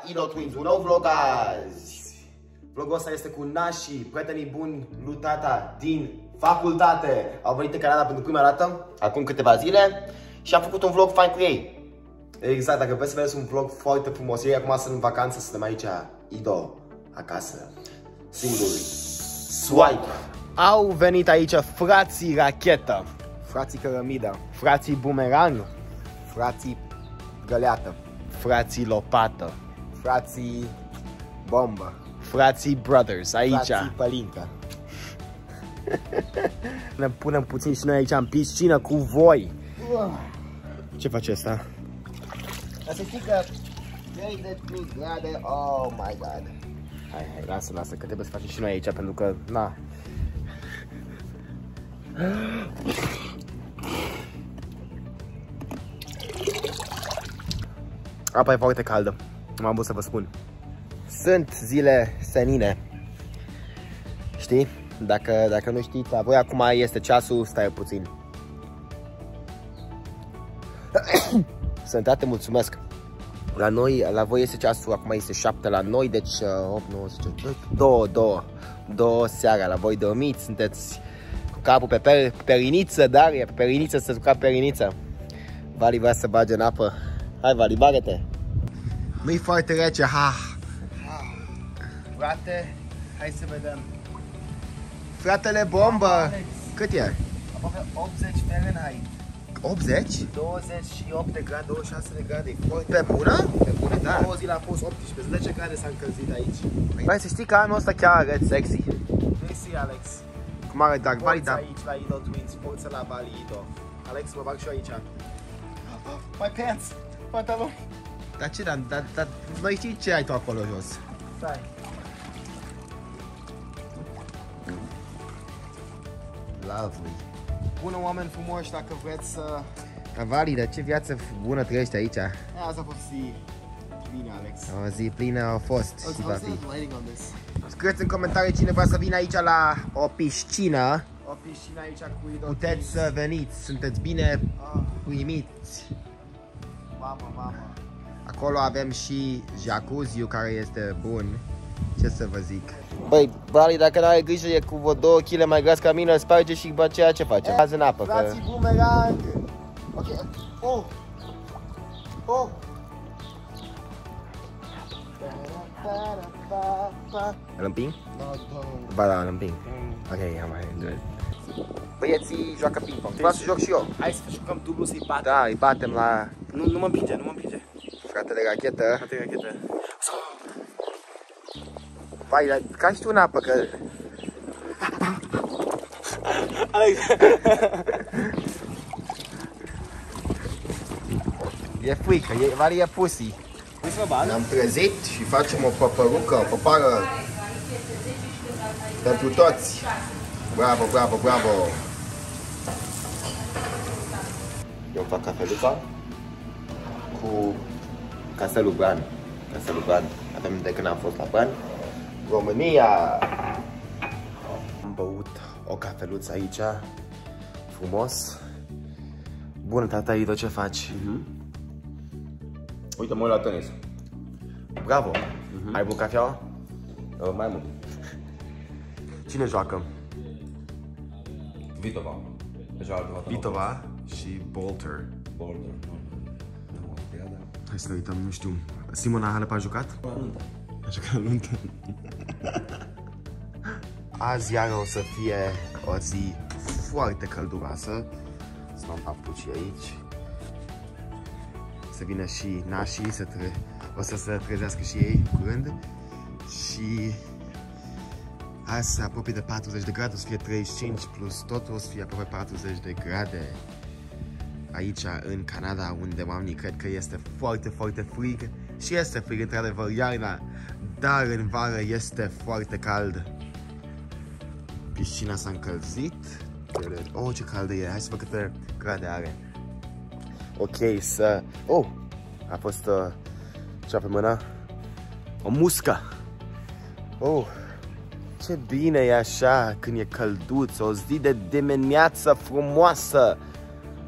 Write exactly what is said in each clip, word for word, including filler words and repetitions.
Ido Twins, un nou vlog azi. Vlogul ăsta este cu nașii, prietenii buni lui tata din facultate. Au venit în Canada pentru prima dată, acum câteva zile, și am făcut un vlog fain cu ei. Exact, dacă vreți să vedeți un vlog foarte frumos, ei acum sunt în vacanță, suntem aici, Ido, acasă, singuri. Swipe! Au venit aici frații rachetă, frații cărămidă, frații bumerang, frații găleată, frații lopată, frații bombă, frații brothers, aici. Frații pălincă. Ne punem puțin și noi aici în piscină cu voi. Ce face asta? Dar să știi că treizeci de grade, oh my god. Hai, hai, lasă, lasă, că trebuie să facem și noi aici, pentru că, na. Apa e foarte caldă, m-am vrut să vă spun. Sunt zile senine. Știi? Dacă, dacă nu știți, la voi acum este ceasul, stai puțin. Sănătate, mulțumesc. La noi, la voi este ceasul, acum este șapte la noi, deci opt, nouă, zece, două, două, două seara, la voi dormiți, sunteți cu capul pe per, periniță, dar e pe periniță, sunteți cu cap periniță. Vali vrea să bage în apă. Hai, Vali, bagă-te. Nu-i foarte rece, ha. Frate, hai să vedem. Fratele bombă, Alex. Cât e? Aproape optzeci Fahrenheit. optzeci? douăzeci și opt de grade, douăzeci și șase de grade. Pe bună? Pe bună, da. două zile a fost optsprezece, zece grade s-a încălzit aici. Băi, să știi că anul ăsta chiar arăt sexy. Mersi, Alex. Cum arăt, dar Vali, da. Aici la Ido Twins, poți la Vali Ido. Alex, mă bag și eu aici. My pants, pantaloni. Dar ce, dar, dar, dar, noi știi ce ai tu acolo jos? Stai. Lovely. Bună, oameni frumoși, dacă vreți să... Vali, dar ce viață bună trăiești aici? Asta a fost zi plină, Alex. O zi plină a fost și va fi. Scrieți în comentarii cine vrea să vină aici la o piscină. O piscină aici cu Ido. Puteți să veniți, sunteți bine primiți. Mamă, mamă. Acolo avem și jacuzzi-ul care este bun. Ce să vă zic? Băi, Vali, dacă n-ai grijă, e cu vreo două kilograme mai gras ca mine, îl sparge și după aceea ce face? Azi în apă. Frații că... bumerang! Ok, oh! Oh! Îl împing? Ba da, îl împing. Ok, am mai good. Băieții joacă ping-pong. Vreau să joc și eu. Hai să jucăm dublu, să-i batem. Da, îi batem la... Nu, nu mă împinge, nu mă împinge. Fratele rachetă. Fratele rachetă. Vai, dar ca și tu în apă, că... E frică, e, Vali e pussy. Ne-am trezit și facem o păpărucă, o păpară pentru toți. Bravo, bravo, bravo! Eu fac cafeluța cu castelul Bran. Castelul Bran. Avem de când am fost la Bran. România! Am băut o cafeluță aici, frumos. Bună, tata Ido, ce faci? Uh-huh. Uite, mă uit la tenis. Bravo! Uh-huh. Ai băut cafeaua? Uh, mai mult. Cine joacă? Vitova. Vitova și Bolter. Bolter. Hai să ne uităm, nu știu. Simona Halep a jucat? A jucat la nuntă. Azi iară o să fie o zi foarte călduroasă. Să luăm papuci aici. Să vină și nașii, să tre o să se trezească și ei curând. Și azi se apropie de patruzeci de grade, o să fie treizeci și cinci plus totul, o să fie aproape patruzeci de grade. Aici în Canada, unde oamenii cred că este foarte, foarte frig. Și este frig, într-adevăr, iarna, dar în vară este foarte cald. Piscina s-a încălzit. Oh, ce caldă e, hai să văd câte grade are. Ok, să... Oh, a fost uh, cea pe mână. O muscă. Oh, ce bine e așa când e călduț, o zi de dimineață frumoasă.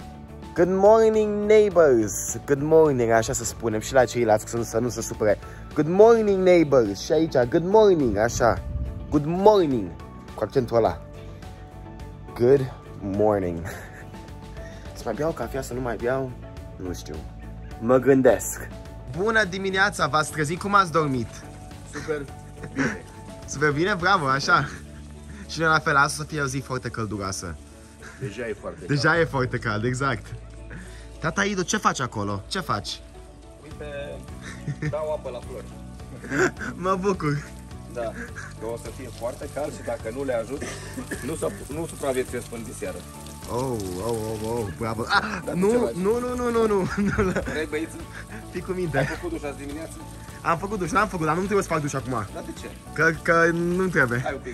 Good morning, neighbors! Good morning, așa să spunem și la ceilalți, să nu, să nu se supere. Good morning, neighbors. Și aici, good morning, așa. Good morning. Cu accentul ăla. Good morning. Să mai beau cafea, să nu mai beau? Nu știu. Mă gândesc. Bună dimineața, v-ați trezit? Cum ați dormit? Super bine. Super bine, bravo, așa. Și noi la fel, astăzi să fie o zi foarte călduroasă. Deja e foarte Deja cald. e foarte cald, exact. Tata Ido, ce faci acolo? Ce faci? Uite, dau apă la flori. Mă bucur. Da, că o să fie foarte cald și dacă nu le ajut, nu, nu supraviețuiesc până de seară. Oh, oh, oh, oh, bravo. Ah, Dar nu, nu, nu, nu, nu, nu, nu, nu. Vrei băiță? Fii cu Ai minte. făcut duș azi dimineață? Am făcut duș, n-am făcut, dar nu trebuie să fac duș acum. Dar de ce? Că, că nu trebuie. Hai un pic.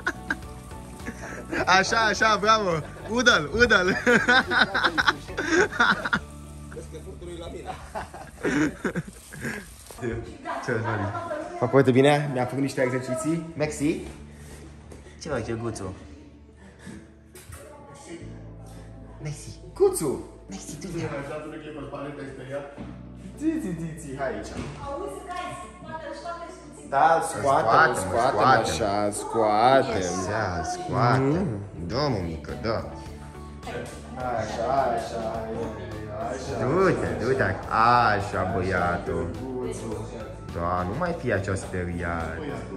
Așa, așa, bravo. Udă-l, udă-l. Vezi că furtul la mine. Ce faci? Fac foarte bine, mi-am făcut niște exerciții. Maxi. Ce faci, Guțu? Maxi. Guțu. Maxi, tu vii. Zi, hai aici. Da, scoatem, scoatem, așa, scoatem. Da, scoatem. Da, mămică, da. Așa, așa, așa. Du-te, du-te. Așa, băiatul. Da, nu mai fi așa speriat.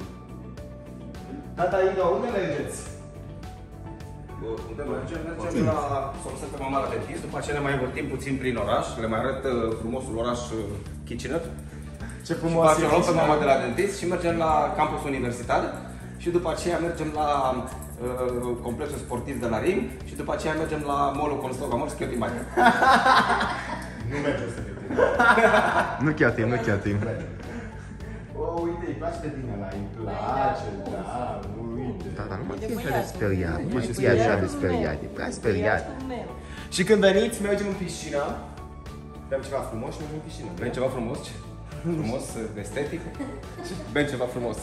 Tata Ido, unde mergeți? Unde mergem? Mergem la Somsete Mama la dentist, după aceea ne mai învârtim puțin prin oraș, le mai arăt frumosul oraș Chișinău. Ce frumos Facem loc pe mama de la dentist și mergem la campus universitar și după aceea mergem la uh, complexul sportiv de la Rim și după aceea mergem la mall-ul Conestoga Mall să cheltuim bani. Nu mergem să cheltuim. Nu cheltuim, nu cheltuim. Oh, uite, îi place de tine la îi place, da, uite. Da, dar nu mai fi așa de speriat, nu mai fi așa de speriat, e prea speriat. Și când veniți, mergem în piscină. Bem ceva frumos și mergem în piscină. Bem ceva frumos? Frumos, estetic? Bem ceva frumos.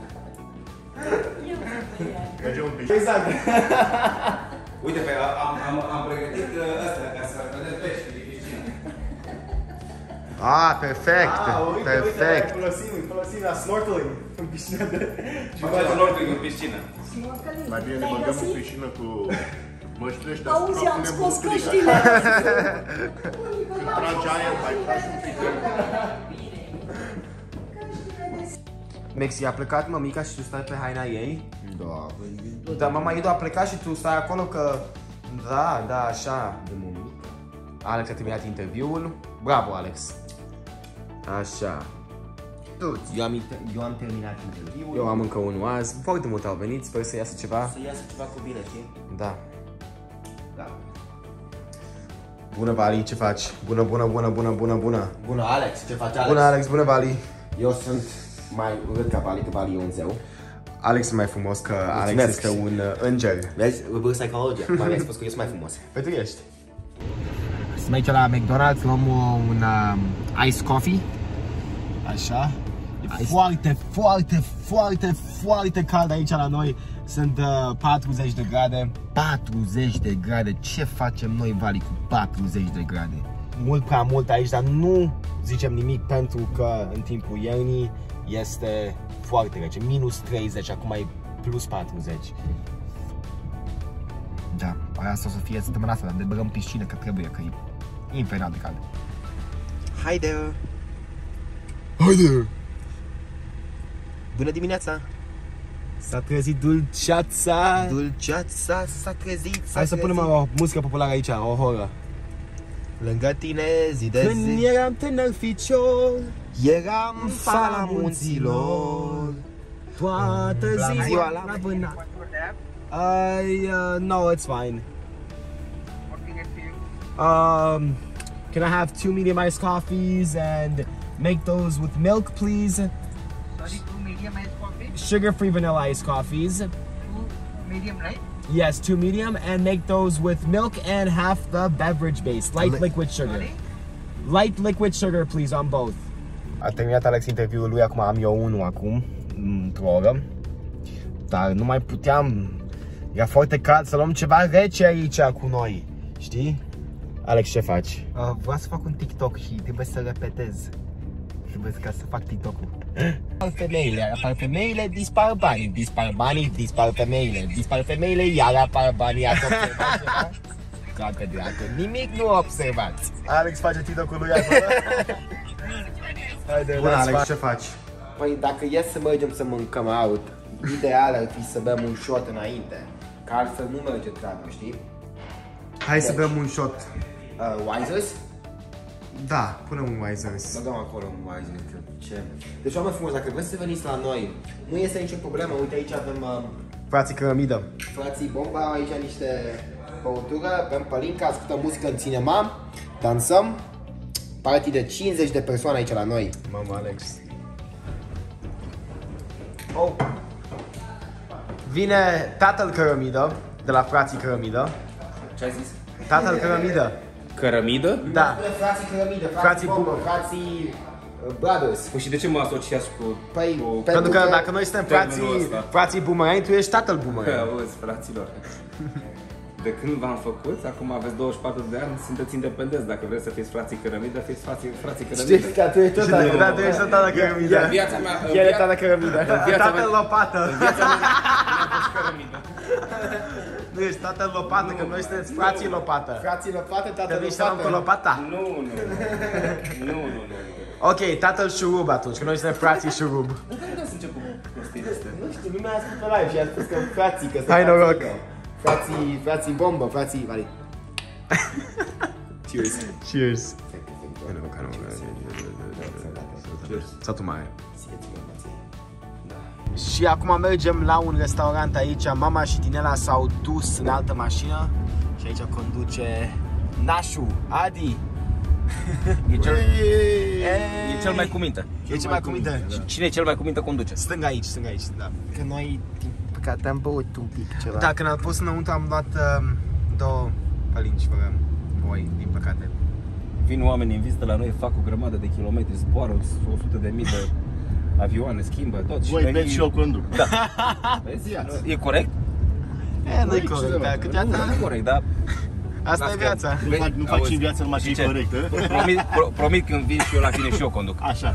Mergem în piscină. Exact. Uite, pe, am, am, am pregătit astea ca să vedem pești de piscină. Ah, perfect, Ah, uite, perfect. Uite, folosim, folosim la snorkeling în piscină de... Facem snorkeling în piscină. Mai bine ne băgăm în piscină cu măștile ăștia. Auzi, am scos căștile! Când tragi aer, mai tragi un pic. Maxi, a plecat mămica și tu stai pe haina ei? Da. Dar mama Ido a plecat și tu stai acolo că... Da, da, așa. De mămica. Alex a terminat interviul. Bravo, Alex. Așa. Eu am, eu am terminat interviul. Eu am încă unul azi. Foarte mult au venit, sper să iasă ceva. Să iasă ceva cu bine, știi? Da. Da. Bună, Vali, ce faci? Bună, bună, bună, bună, bună, bună. Bună, Alex, ce faci, Alex? Bună, Alex, bună, Vali. Eu sunt mai urât ca Vali, că Vali e un zeu. Alex e mai frumos că Alex Mulțumesc. este un uh, înger. Vezi? Reverse psychology. Mai mi-ai spus că eu sunt mai frumos. Păi tu ești. Suntem aici la McDonald's, luăm un um, ice coffee. Așa. E foarte, foarte, foarte, foarte cald aici la noi. Sunt uh, patruzeci de grade. patruzeci de grade. Ce facem noi, Vali, cu patruzeci de grade? Mult prea mult aici, dar nu zicem nimic pentru că în timpul iernii este foarte rece. minus treizeci, acum e plus patruzeci. Da, asta o să fie săptămâna asta, dar ne băgăm piscină, că trebuie, că e infernal de cald. Haide! Haide! Bună dimineața! S-a trezit dulceața! Dulceața s-a trezit, s-a Hai să punem o muzică populară aici, o horă. Lângă tine zi de zi. Când eram tânăr ficior, eram fala munților. Toată ziua la vânat. I, uh, no, it's fine. What can I get for you? Um, can I have two medium iced coffees and make those with milk, please? Sorry, two medium iced coffee, Sugar-free vanilla iced coffees. two medium, right? Yes, two medium, and make those with milk and half the beverage base, light Li- liquid sugar. Sorry? Light liquid sugar, please, on both. A terminat Alex interviul lui, acum am eu unul acum, într-o oră. Dar nu mai puteam, era foarte cald, să luăm ceva rece aici cu noi, știi? Alex, ce faci? Uh, vreau să fac un TikTok și trebuie să repetez Trebuie ca să fac TikTok-ul. Apar femeile, apar femeile, dispar banii, dispar banii, dispar femeile, dispar femeile, iar apar banii, ați observat ceva? Toate dracu, nimic nu observați. Alex face TikTok-ul lui acolo. Haide, bun, Alex, ce faci? Păi dacă e să mergem să mâncăm out, ideal ar fi să bem un shot înainte, că altfel nu merge treaba, știi? Hai deci, să bem un shot. Uh, Wisers? Da, punem un Wisers. Băgăm acolo un Wisers. Ce? Deci, oameni frumos, dacă vreți să veniți la noi, nu este nicio problemă. Uite, aici avem uh, frații Cărămidă. Frații Bomba, aici niște băutură, bem pălinca, ascultăm muzică în cinema, dansăm. Party de cincizeci de persoane aici la noi. Mamă, Alex. Oh. Vine tatăl Cărămidă, de la frații Cărămidă. Ce ai zis? Tatăl Cărămidă. Cărămidă? Da. Frații Cărămidă, frații, frații Bomba, frații uh, Brothers. Păi și de ce mă asociați cu... Păi, cu... pentru că dacă noi suntem frații, frații Boomerang, tu ești tatăl Boomerang. Auzi, fraților. De când v-am făcut, acum aveți douăzeci și patru de ani, sunteți independenți. Dacă vreți să fiți frații Cărămidă, fiți frații, frații Cărămidă. Știi că tu ești tot tatăl, da, tu ești tot tatăl Cărămidă. În viața mea... El e tatăl Cărămidă. Tatăl Lopată. În viața mea n-a fost Cărămidă. Nu ești tatăl Lopată, că noi sunteți frații Lopată. Frații Lopată, tatăl Lopată. Că cu Lopata. Nu, nu, nu, nu, nu. Ok, tatăl Șurub atunci, că noi suntem frații Șurub. Nu să încep cu prostiile astea. Nu știu, lumea a spus pe live și a spus că frații, că sunt. Hai noroc. Frații, frații Bombă, frații... Vali. Cheers. Cheers. Cheers. Satul mare. Și acum mergem la un restaurant aici. Mama și Tinela s-au dus în altă mașină și aici conduce Nașu, Adi. E cel, e cel mai cu minte. E cel mai cu minte. Cine e cel mai cu minte conduce? Stâng aici, stâng aici, da. Că noi, din păcate, am băut un pic ceva. Da, când am pus înăuntru am luat uh, două pălinci fără voi, din păcate. Vin oameni în vizită la noi, fac o grămadă de kilometri, zboară o sută de mii de avioane, schimbă tot. Voi beți și eu conduc. Da. Vezi? E corect? E, nu e corect, dar câteodată... Nu e corect, dar... Asta e viața. Nu, fac, nu faci în viața numai ce e corect, promit, pro, promit când vin și eu la tine și eu conduc. Așa.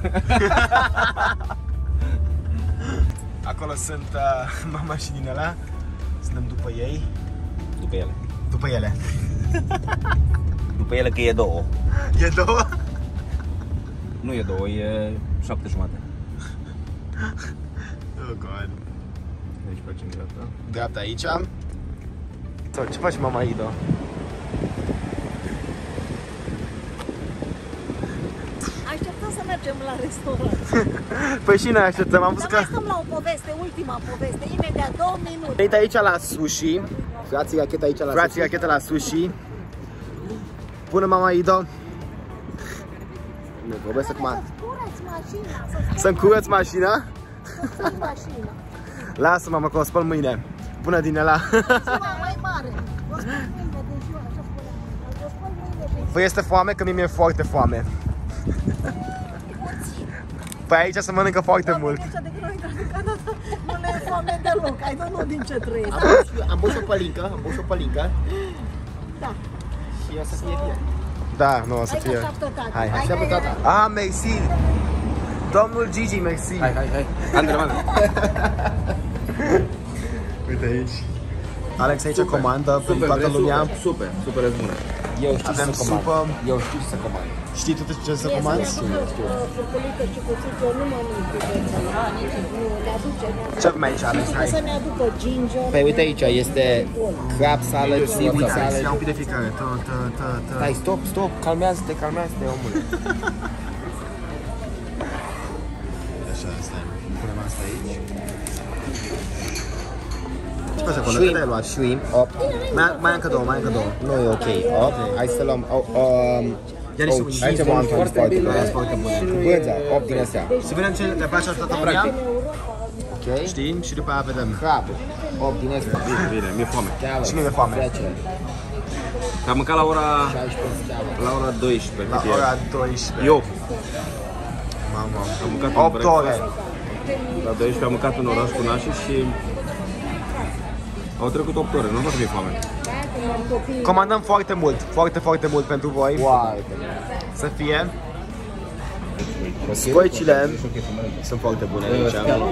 Acolo sunt uh, mama și Dinela. Suntem după ei. După ele. După ele. După ele că e două. E două? Nu e două, e șapte jumate. Oh God. Aici facem dreapta. Dreapta aici. Sau ce faci, mama Ido? Așteptăm să mergem la restaurant. Păi și noi așteptăm, am văzut că... Dar mai stăm la o poveste, ultima poveste, imediat două minute. Venit aici la sushi. Frații Racheta aici la Frații sushi. Racheta la sushi. Pune mama Ido. Nu, vorbesc acum. Să-ți curăți mașina. Să-mi curăți mașina? Să-ți mașina. Lasă, mama, că o spăl mâine. Bună, Dinela. Ziua mai mare. O spăl mâine de ziua, așa spuneam. O spăl mâine de ziua. Păi este foame, că mie mi-e foarte foame. Păi aici se mănâncă foarte mult. Deci de când intrat în Canada, nu le e foame deloc. Ai dat nu din ce trăiești. Am pus o pălincă, am pus o pălincă. Da. Și o să fie bine. Da, nu o să fie. Hai, așteaptă tata. Ah, mersi. Domnul Gigi, mersi. Hai, hai, hai. Andre, Andre. Uite aici. Alex aici comandă pentru toată lumea. Super, super bună. Eu știu Avem să comand. supă. Eu știu să comand. Știi tu ce să comanzi? Ce avem aici, Alex? Hai. Să ne aducă ginger. Păi uite aici, este crab salad, seaweed salad. Ia un pic de fiecare. Stai, stop, stop, calmează-te, calmează-te, omule. Așa, stai, punem asta aici. Ce faci acolo? Câte ai luat? Shrimp, opt. Mai am încă două, mai am încă două. Nu e ok, opt. Hai să luăm, ia niște wings. Aici am foarte bune. Foarte bune. Bânza, opt din astea. Să vedem ce le place toată lumea. Ok. Știm și după aia vedem. Crab, opt din astea. Bine, bine, mi-e foame. Și mi-e foame. Am mâncat la ora... La ora douăsprezece. La ora douăsprezece. Eu. Mamă. Am mâncat opt ore. La douăsprezece am mâncat în oraș cu nașii și... Au trecut opt ore, nu vreau să mi-e foame. Comandăm foarte mult, foarte, foarte mult pentru voi. Foarte. Să fie. Scoicile sunt foarte bune aici.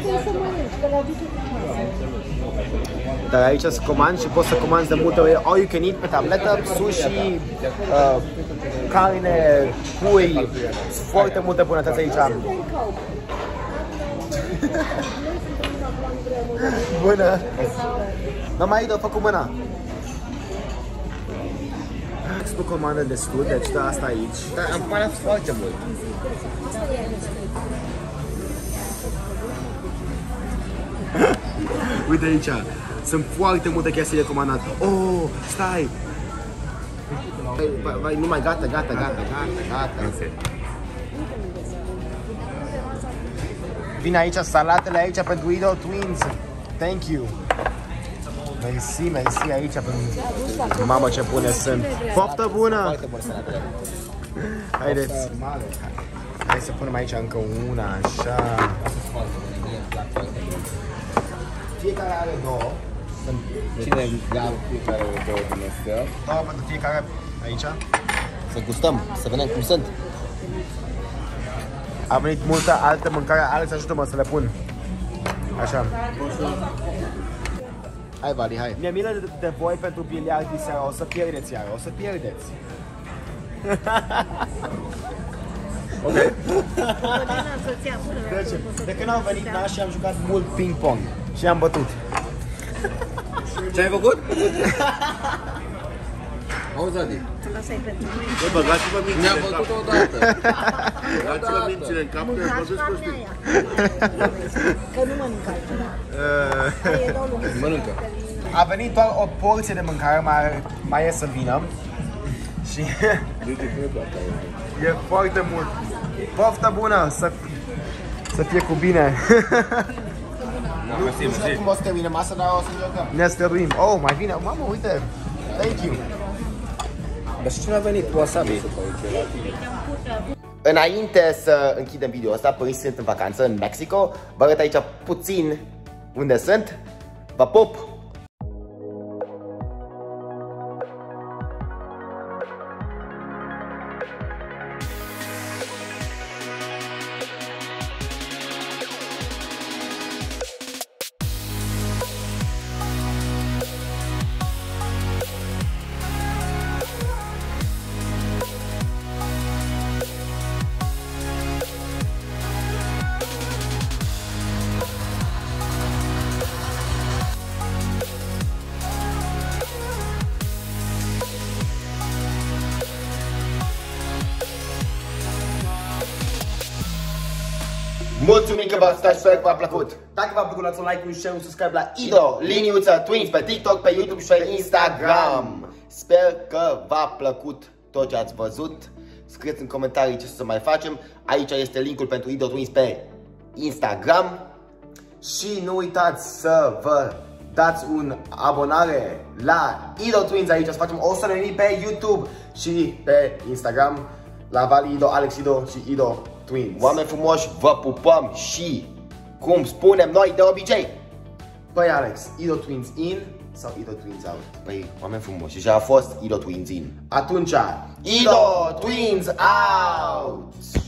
Dar aici să comand și poți să comanzi de multe ori all you can eat pe tabletă, sushi, uh, carne, pui, sunt foarte multe bunătăți aici. Bună! Mama Ido, fă cu mâna! Nu comandă destul, deci da, asta aici. Dar am parat foarte mult. Uite aici, sunt foarte multe chestii de comandat. Oh, stai! Vai, vai, nu mai gata, gata, gata, gata, gata. Vine aici salatele aici pentru Ido Twins. Thank you. Mersi, mersi aici pentru... Mamă, ce bune sunt. Poftă bună! Haideți. Hai să punem aici încă una, așa. Fiecare are două. Cine ia fiecare două din astea? Două pentru fiecare aici. Să gustăm, să vedem cum sunt. A venit multă altă mâncare. Alex, ajută-mă să le pun. Așa. Hai, Vali, hai. Mi-e milă de, de voi pentru biliard diseară. O să pierdeți iară, o să pierdeți. Ok. Deci, de când am venit naș și am jucat mult ping-pong și am bătut. Ce ai făcut? Auzi, Adi. Bă, băgați-vă mințile Ne-am în cap. făcut odată. Băgați-vă mințile în cap, că vă văzut că știu. Că nu mănâncă altceva. Aia e dau lumea. Mănâncă. A venit doar o porție de mâncare, mai, mai e să vină. Și e foarte mult. Poftă bună, să, să fie cu bine. Nu știu cum o să termine masa, dar o să jocăm. Ne stăruim. Oh, mai vine. Mamă, uite. Thank you. Dar și cine a venit? Wasabi. Înainte să închidem video ăsta, părinții sunt în vacanță în Mexico. Vă arăt aici puțin unde sunt. Vă pup! Mulțumim că v-ați stat, sper că v-a plăcut. Dacă v-a plăcut, dați un like, un share, un subscribe la Ido, liniuța Twins pe TikTok, pe YouTube și pe Instagram. Sper că v-a plăcut tot ce ați văzut. Scrieți în comentarii ce să mai facem. Aici este linkul pentru Ido Twins pe Instagram. Și nu uitați să vă dați un abonare la Ido Twins aici, să facem o sută de mii pe YouTube și pe Instagram la Vali Ido, Alex Ido și Ido Twins. Oameni frumoși, vă pupăm și, cum spunem noi de obicei, păi Alex, Ido Twins in sau Ido Twins out? Păi, oameni frumoși, deja a fost Ido Twins in. Atunci, Ido Twins out!